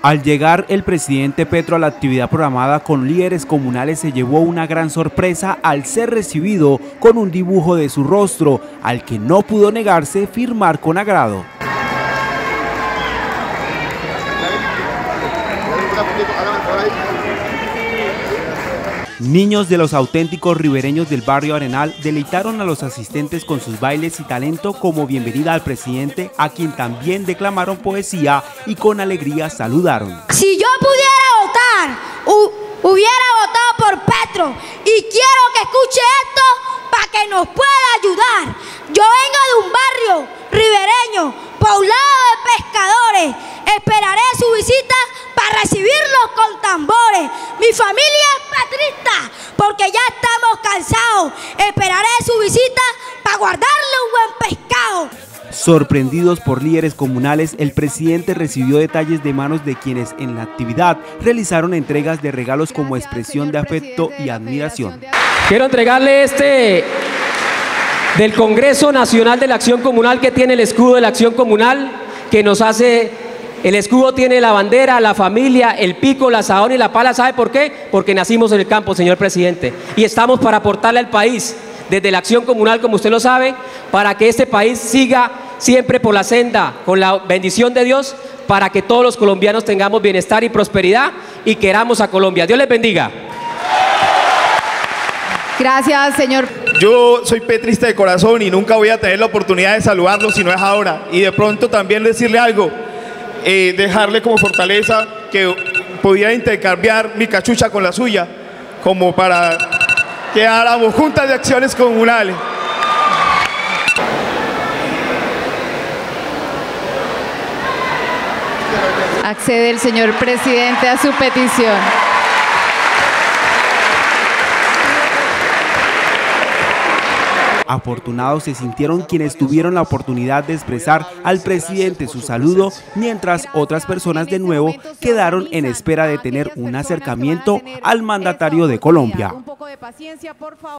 Al llegar el presidente Petro a la actividad programada con líderes comunales se llevó una gran sorpresa al ser recibido con un dibujo de su rostro, al que no pudo negarse firmar con agrado. Niños de los auténticos ribereños del barrio Arenal deleitaron a los asistentes con sus bailes y talento como bienvenida al presidente, a quien también declamaron poesía y con alegría saludaron. Si yo pudiera votar, hubiera votado por Petro, y quiero que escuche esto para que nos pueda ayudar. Yo vengo de un barrio ribereño, poblado de pescadores. Esperaré su visita para recibirlos con tambores. Mi familia es patrista porque ya estamos cansados. Esperaré su visita para guardarle un buen pescado. Sorprendidos por líderes comunales, el presidente recibió detalles de manos de quienes en la actividad realizaron entregas de regalos como expresión de afecto y admiración. Quiero entregarle del Congreso Nacional de la Acción Comunal, que tiene el escudo de la Acción Comunal, que nos hace... El escudo tiene la bandera, la familia, el pico, la asadón y la pala. ¿Sabe por qué? Porque nacimos en el campo, señor presidente, y estamos para aportarle al país desde la acción comunal, como usted lo sabe, para que este país siga siempre por la senda, con la bendición de Dios, para que todos los colombianos tengamos bienestar y prosperidad y queramos a Colombia. Dios les bendiga. Gracias, señor. Yo soy petrista de corazón y nunca voy a tener la oportunidad de saludarlo si no es ahora. Y de pronto también decirle algo. Dejarle como fortaleza que pudiera intercambiar mi cachucha con la suya, como para que hagamos juntas de acciones comunales. Accede el señor presidente a su petición. Afortunados se sintieron quienes tuvieron la oportunidad de expresar al presidente su saludo, mientras otras personas de nuevo quedaron en espera de tener un acercamiento al mandatario de Colombia.